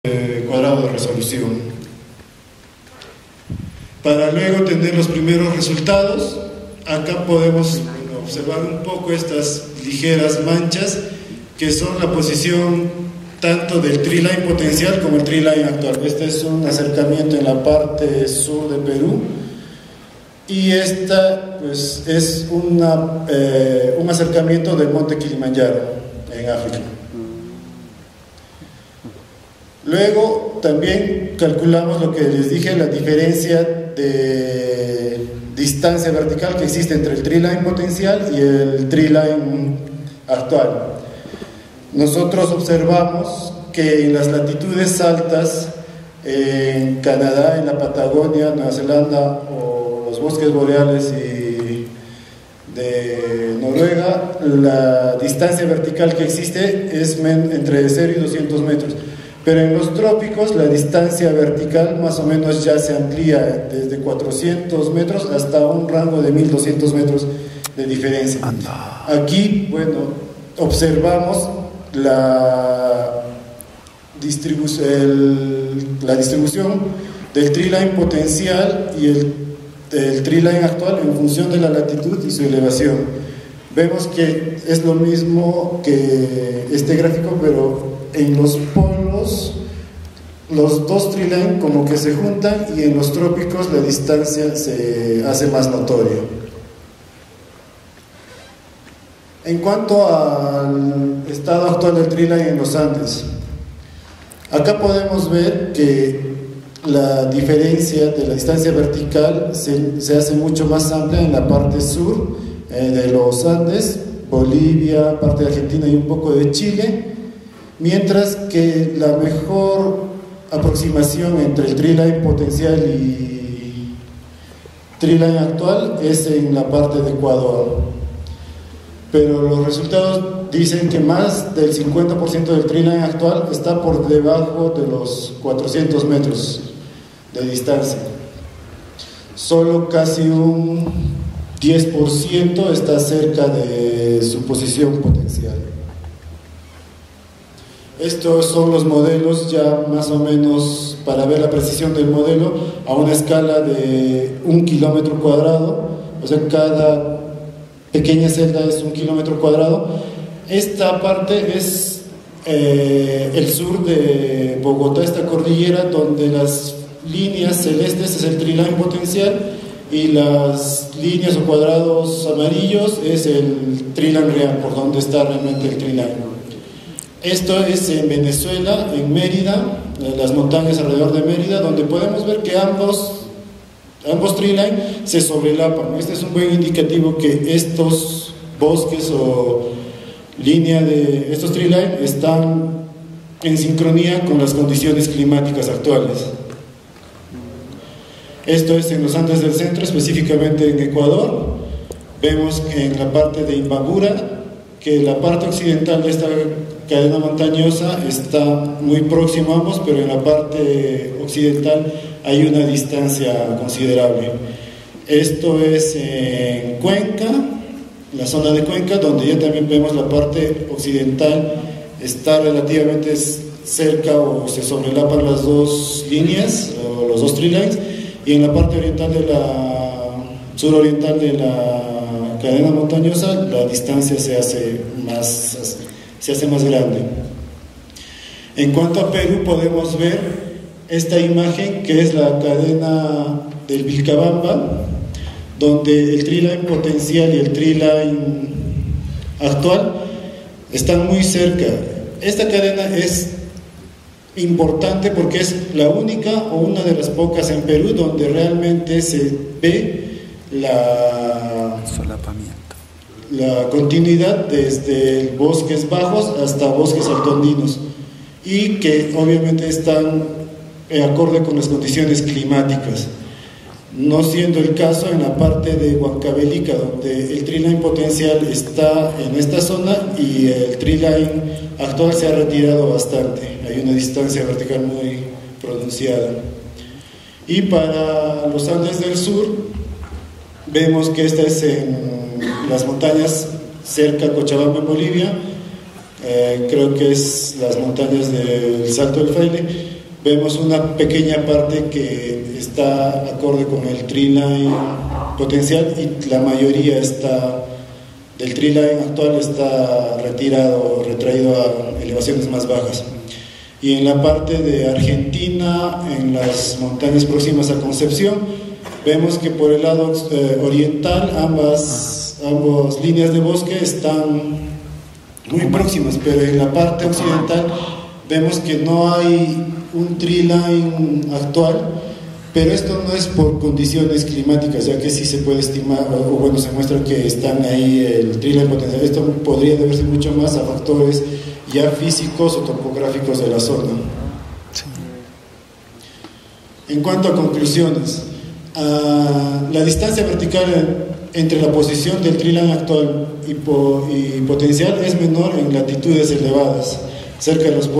cuadrado de resolución. Para luego tener los primeros resultados, acá podemos observar un poco estas ligeras manchas que son la posición tanto del tree line potencial como el tree line actual. Este es un acercamiento en la parte sur de Perú y esta pues, es un acercamiento del monte Kilimanjaro en África. Luego también calculamos lo que les dije, la diferencia de distancia vertical que existe entre el tree line potencial y el tree line actual. Nosotros observamos que en las latitudes altas, en Canadá, en la Patagonia, Nueva Zelanda o los bosques boreales y de Noruega, la distancia vertical que existe es entre 0 y 200 metros. Pero en los trópicos la distancia vertical más o menos ya se amplía desde 400 metros hasta un rango de 1200 metros de diferencia. Aquí, bueno, observamos la distribución del tree line potencial y el tree line actual en función de la latitud y su elevación. Vemos que es lo mismo que este gráfico, pero en los polos los dos tree line como que se juntan y en los trópicos la distancia se hace más notoria. En cuanto al estado actual del tree line en los Andes, acá podemos ver que la diferencia de la distancia vertical se hace mucho más amplia en la parte sur de los Andes, Bolivia, parte de Argentina y un poco de Chile, mientras que la mejor aproximación entre el tree line potencial y tree line actual es en la parte de Ecuador. Pero los resultados dicen que más del 50% del tree line actual está por debajo de los 400 metros de distancia. Solo casi un 10% está cerca de su posición potencial. Estos son los modelos ya más o menos para ver la precisión del modelo a una escala de 1 kilómetro cuadrado, o sea, cada pequeña celda es 1 kilómetro cuadrado. Esta parte es el sur de Bogotá, esta cordillera, donde las líneas celestes es el tree line potencial y las líneas o cuadrados amarillos es el tree line real, por donde está realmente el tree line. Esto es en Venezuela, en Mérida, en las montañas alrededor de Mérida, donde podemos ver que ambos tree line se sobrelapan. Este es un buen indicativo que estos bosques o línea de estos tree line están en sincronía con las condiciones climáticas actuales. Esto es en los Andes del centro, específicamente en Ecuador. Vemos en la parte de Imbabura que la parte occidental de esta cadena montañosa está muy próximo a ambos, pero en la parte occidental hay una distancia considerable. Esto es en Cuenca, la zona de Cuenca, donde ya también vemos la parte occidental está relativamente cerca o se sobrelapan las dos líneas o los dos tree lines, y en la parte oriental suroriental de la cadena montañosa la distancia se hace más grande. En cuanto a Perú, podemos ver esta imagen que es la cadena del Vilcabamba, donde el tree line potencial y el tree line actual están muy cerca. Esta cadena es importante porque es la única o una de las pocas en Perú donde realmente se ve la continuidad desde bosques bajos hasta bosques altoandinos y que obviamente están acorde con las condiciones climáticas, no siendo el caso en la parte de Huancavelica, donde el tree line potencial está en esta zona y el tree line actual se ha retirado bastante, hay una distancia vertical muy pronunciada. Y para los Andes del sur vemos que esta es en las montañas cerca a Cochabamba, en Bolivia, creo que es las montañas del Salto del Fraile, vemos una pequeña parte que está acorde con el tree-line potencial y la mayoría del tree-line actual está retraído a elevaciones más bajas. Y en la parte de Argentina, en las montañas próximas a Concepción, vemos que por el lado oriental ambas líneas de bosque están muy próximas, pero en la parte occidental vemos que no hay un tree line actual, pero esto no es por condiciones climáticas, ya que sí se puede estimar, o bueno, se muestra que están ahí el tree line potencial. Esto podría deberse mucho más a factores ya físicos o topográficos de la zona. En cuanto a conclusiones, la distancia vertical entre la posición del tree line actual y potencial es menor en latitudes elevadas, cerca de los